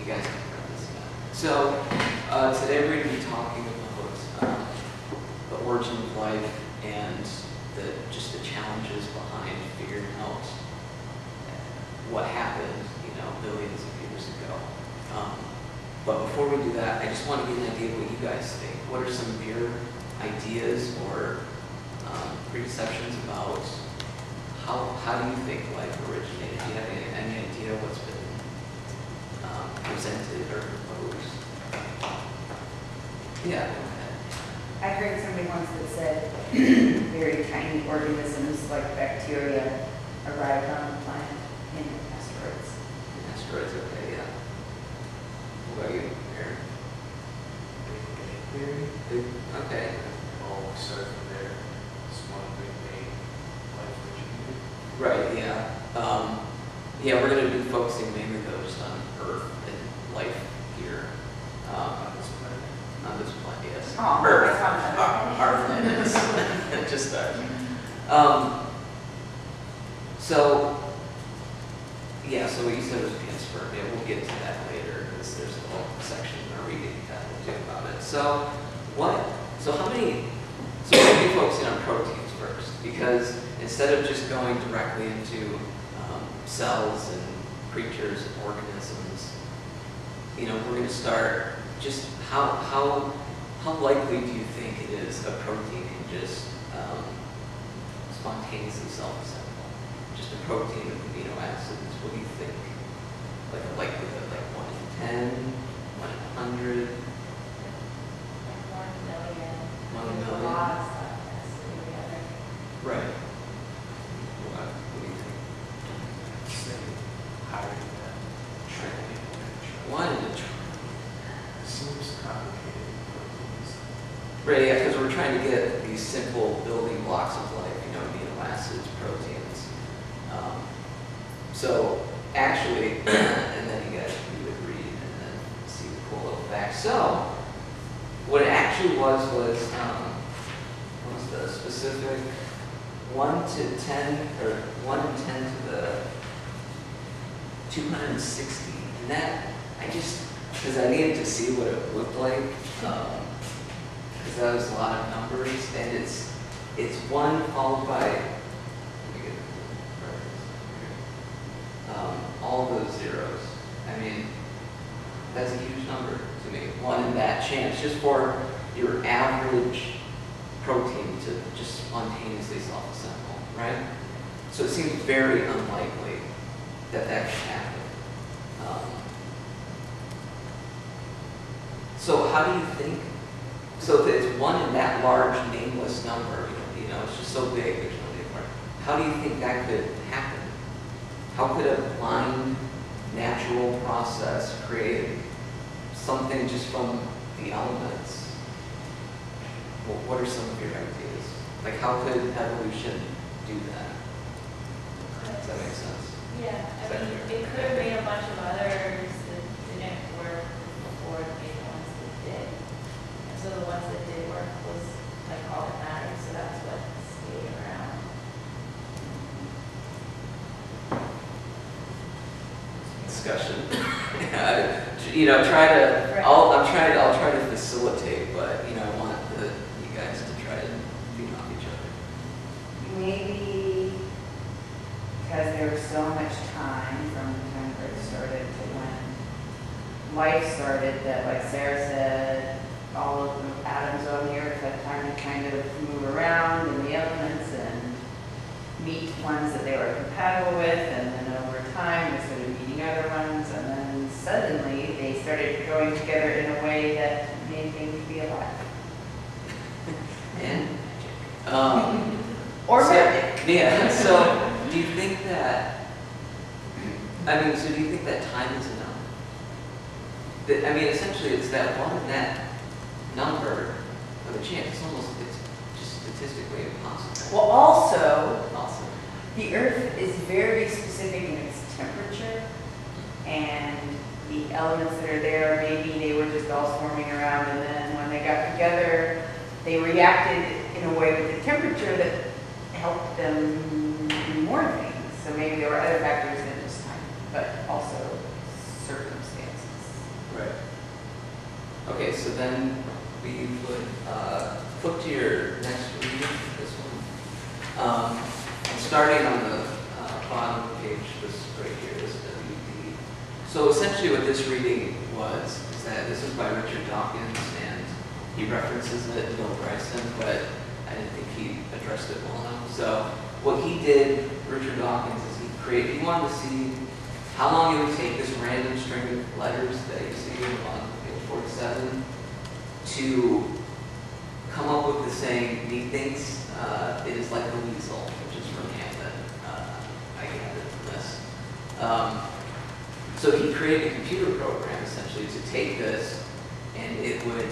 You guys can grab this now. So today we're going to be talking about the origin of life and just the challenges behind figuring out what happened, billions of years ago. But before we do that, I just want to get an idea of what you guys think. What are some of your ideas or preconceptions about how do you think life originated? Do you have any idea what's been presented or proposed? Yeah, go ahead. I heard somebody once that said very tiny organisms like bacteria arrived on the planet in asteroids. Asteroids, okay, yeah. What about you, Aaron? Big, okay. All started from there. This one big thing, life originated. Right, yeah. Yeah, we're going to be focusing mainly though just on Earth and life here. On this planet. On this planet, yes. Oh, Earth. I found that. Our planet is just that. So, yeah, so what you said was panspermia. We'll get to that later because there's a whole section in our reading that will do about it. So we're going to be focusing on proteins first because instead of just going directly into cells and creatures and organisms, we're going to start just how likely do you think it is a protein can just spontaneously self-assemble? Just a protein of amino acids, what do you think? Like a likelihood, like 1 in 10, 1 in 100? 1 million. 1 There's million. a lot of stuff that's together. Right. What do you think? Say higher than that. Trillion. 1 in a trillion. Seems complicated. Right, yeah, because we're trying to get these simple building blocks of life, amino acids, proteins. So actually, and then you guys would read and then see the cool little facts. So what it actually was what was the specific 1 to 10 or 1 in 10 to the 260, and that because I needed to see what it looked like. Because that was a lot of numbers, and it's 1 followed by all those zeros. I mean, that's a huge number to me. 1 in that chance, just for your average protein to just spontaneously self-assemble, right? So it seems very unlikely that could happen. So how do you think? So if it's 1 in that large nameless number, it's just so big, there's no name for it. How do you think that could happen? How could a blind, natural process create something just from the elements? Well, what are some of your ideas? Like, how could evolution do that? Does that make sense? Yeah, I mean, it could have made a bunch of others that didn't work before it made the ones that did. And so the ones that did work was like all that mattered, so that's what stayed around. Discussion. I'll try to facilitate, but I want you guys to try to feed off each other. Maybe because there was so much time from the time Earth started to when life started that, like Sarah said, all of the atoms on the Earth had time to kind of move around in the elements and meet ones that they were compatible with, and then over time they started meeting other ones, and then suddenly they started going together in a way that made things be alive. And Or so, magic. yeah. So do you think that? So do you think that time is enough? Essentially, it's that 1 in that number of a chance. It's just statistically impossible. Well, also, the Earth is very specific in its temperature, and the elements that are there, maybe they were just all swarming around, and then when they got together, they reacted in a way with the temperature that helped them do more things. So maybe there were other factors than just time, but also circumstances. Okay, so then we would flip to your next reading, this one. And starting on the bottom of the page, this right here is WD. So essentially what this reading was is that this is by Richard Dawkins, and he references it in Bill Bryson, but I didn't think he addressed it well enough. So what he did, Richard Dawkins, is he wanted to see how long it would take this random string of letters that you see on page 47 to come up with the saying, methinks it is like a weasel, which is from Hamlet. I get it from this. So he created a computer program essentially to take this, and it would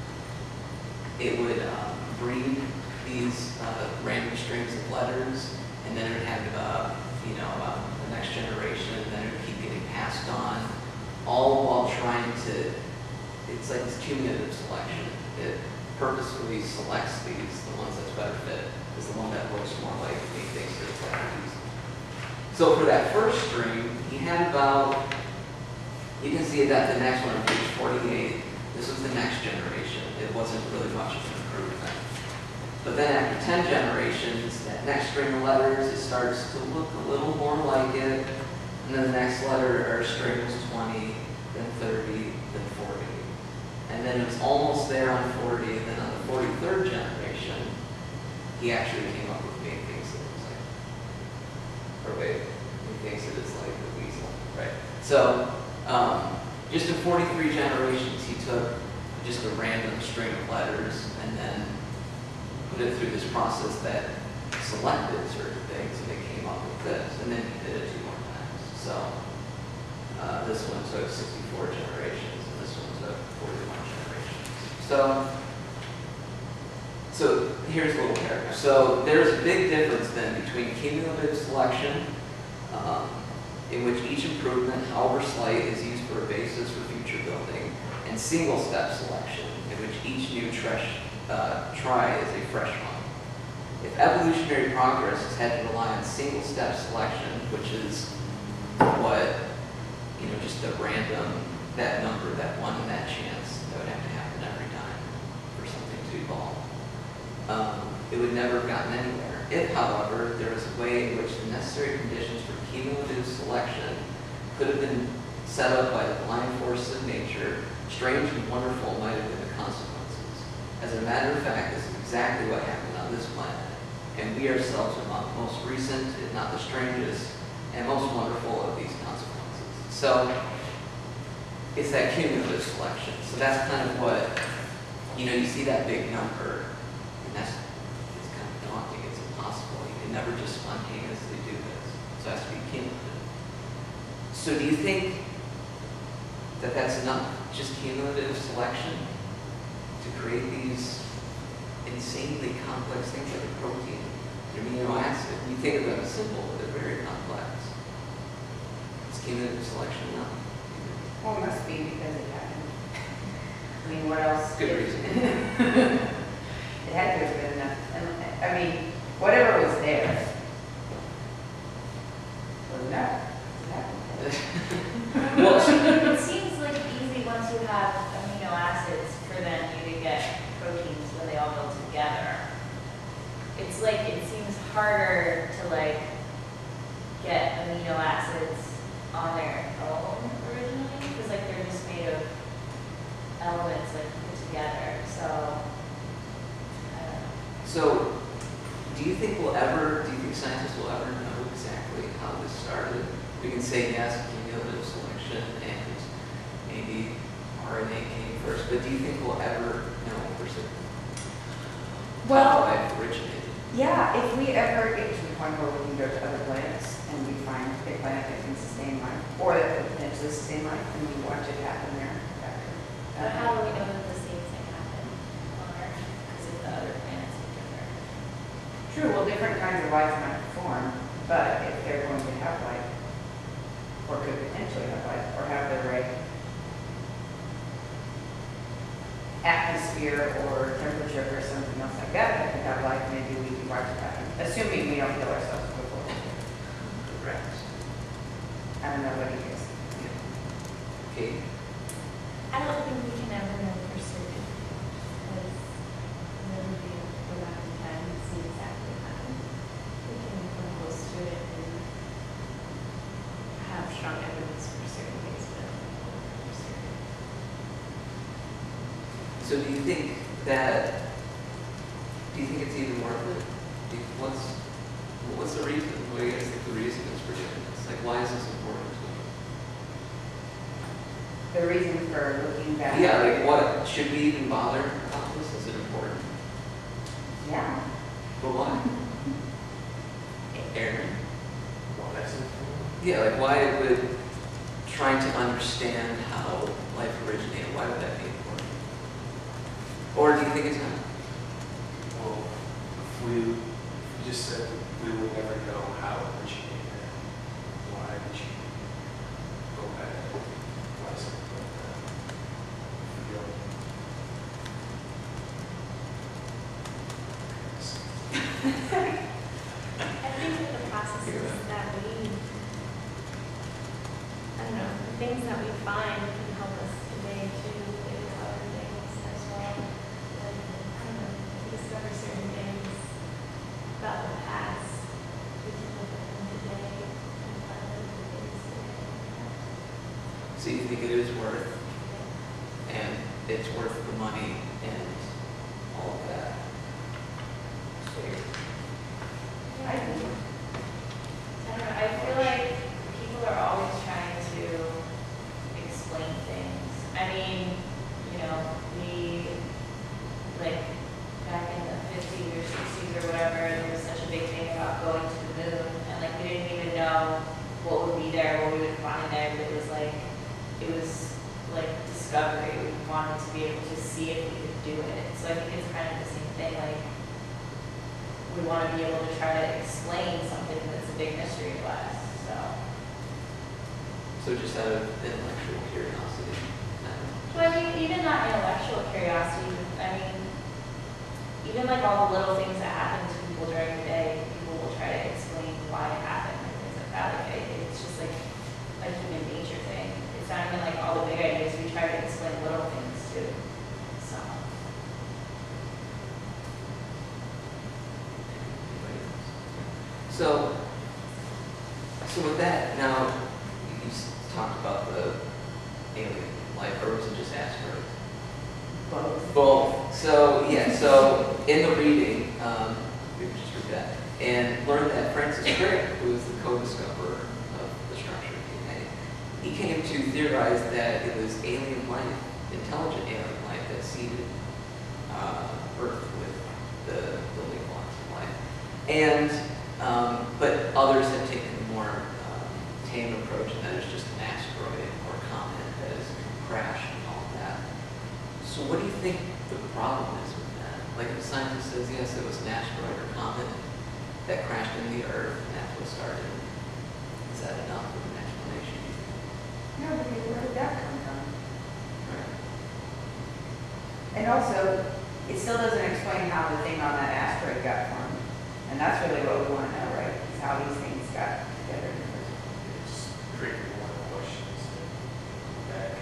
breed these random strings of letters, and then it would have the next generation, and then it would keep getting passed on, all while trying to. It's like this cumulative selection. It purposefully selects the ones that's better fit, is the one that looks more like me, thinks it's like these. So for that first string, he had about, you can see that the next one on page 48, this was the next generation. It wasn't really much of an improvement. But then after 10 generations, that next string of letters, it starts to look a little more like it. And then the next letter or string was 20, then 30, then 40. And then it was almost there on 40, and then on the 43rd generation, he actually came up with me things that looks like, or wait, he thinks it is like the weasel, right? So, just in 43 generations, he took just a random string of letters and then put it through this process that selected certain things, and it came up with this, and then he did it 2 more times. So, this one took 64 generations, and this one took 41 generations. So here's a little paragraph. So there's a big difference then between cumulative selection, in which each improvement, however slight, is used for a basis for future building, and single-step selection, in which each new try is a fresh one. If evolutionary progress has had to rely on single-step selection, which is what, just a random, that number, that one in that chance, that would have to happen every time for something to evolve. It would never have gotten anywhere. If, however, there was a way in which the necessary conditions for cumulative selection could have been set up by the blind force of nature, strange and wonderful might have been the consequences. As a matter of fact, this is exactly what happened on this planet, and we ourselves are among the most recent, if not the strangest, and most wonderful of these consequences. So, it's that cumulative selection. So that's kind of what, you see that big number, and it's kind of daunting, it's impossible. You can never just spontaneously do this. So it has to be cumulative. So do you think that that's enough, just cumulative selection, to create these insanely complex things like a protein, an amino acid? You think of them as simple, but they're very complex. Is cumulative selection enough? Well, it must be because it happened. I mean, what else? Good reason. It had to have been enough. And, I mean, whatever was there was enough. Well, It seems like easy once you have amino acids for then you to get proteins when they all go together. It's like, it seems harder to get amino acids on their own originally, because they're just made of elements put together. So, I don't know. So, do you think scientists will ever know exactly how this started? We can say yes, cumulative selection, and maybe RNA came first, but do you think we'll ever know for certain how life originated? Yeah, if we ever get to the point where we can go to other planets and we find a planet that can sustain life, or that could potentially sustain life, and we watch it happen there. But how do we know that the same thing happened on Earth? Because if the other planets are different. True, well, different kinds of life might form, but if they're going to have life, or could potentially have life, or have the right atmosphere or temperature or something else like that could have life, maybe we can watch it happen. Assuming we don't kill ourselves before we do. Correct. I don't know what he is. Okay. I don't think we can ever know for So do you think it's even worth it? What's the reason? What do you guys think the reason is for doing this? Like, why is this important to The reason for looking you? back. Yeah, like what, should we even bother about this? Is it important? Yeah. But why? Aaron? Well, that's it. Yeah, like why would trying to understand how life originated, why would that be important? Or do you think it's not? Well, if we just said we will never know how it originated, why would you go back? Why something like that? You know? I think that the processes that I don't know, the things that we find can help us today to think about other things as well. And, I don't know, discover certain things about the past. We can look at them today and find other things today. So you think it is worth, and it's worth the money and all of that? I do. I don't know, I feel like people are always trying to explain things. I mean, you know, like, back in the 50s or 60s or whatever, there was such a big thing about going to the moon, and like, we didn't even know what would be there, what we would find there, but it was like discovery. We wanted to be able to see if we could do it. So I think it's kind of the same thing, like, we want to be able to try to explain something that's a big mystery to us, so. So just out of intellectual curiosity? Well, I mean, even not intellectual curiosity, I mean, even like all the little things that happen to people during the day, people will try to explain why it happened and things like that. Like, it's just like a human nature thing. It's not even like all the big ideas, we try to explain little things too, so. So with that, now, you talked about the alien life, or was it just asteroids? Both. Both. So, yeah, so in the reading, we just read that, and learned that Francis Crick, who was the co-discoverer of the structure of DNA, he came to theorize that it was alien life, intelligent alien life, that seeded Earth with the building blocks of life. And, but others have taken a more tame approach, and that is just an asteroid or comet that has crashed and all of that. So what do you think the problem is with that? Like if a scientist says, yes, it was an asteroid or comet that crashed into the Earth and that's what started, is that enough of an explanation? No, because where did that come from? Right. And also, it still doesn't explain how the thing on that asteroid got formed. And that's really what we want to know, right? Is how these things got together in the first place. It's creating more questions that go back.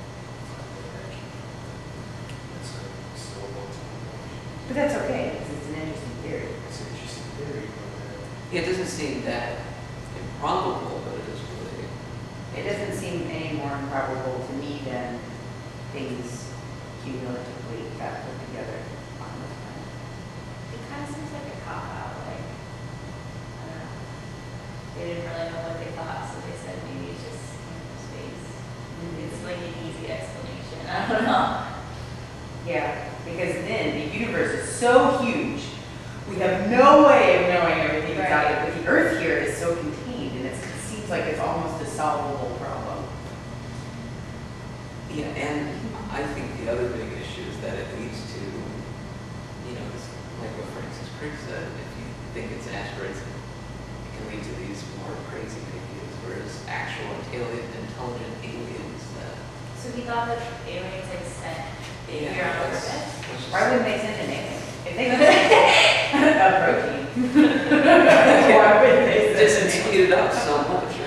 It's still a long-term question. But that's okay, because it's an interesting theory. It's an interesting theory, but It doesn't seem that improbable, but it is really, It doesn't seem any more improbable to me than things cumulatively got put together on this planet. It kind of seems like a cop-out, like, I don't know. They didn't really know what they thought, so they said maybe it's just space. It's like an easy explanation, I don't know. Yeah, because then the universe is so huge, we have no way of knowing everything about it. But the Earth here is so contained, and it seems like it's almost a solvable problem. yeah, and I think the other big issue is that it leads to, this, like what Francis Crick said, if you think it's asteroids, it can lead to these more crazy ideas, whereas actual intelligent aliens that. So he thought that aliens like sent Yeah, here on that's- purpose? that's just- Why wouldn't they send an alien? If they sent a protein, why wouldn't they Just send an speed alien? it up so much,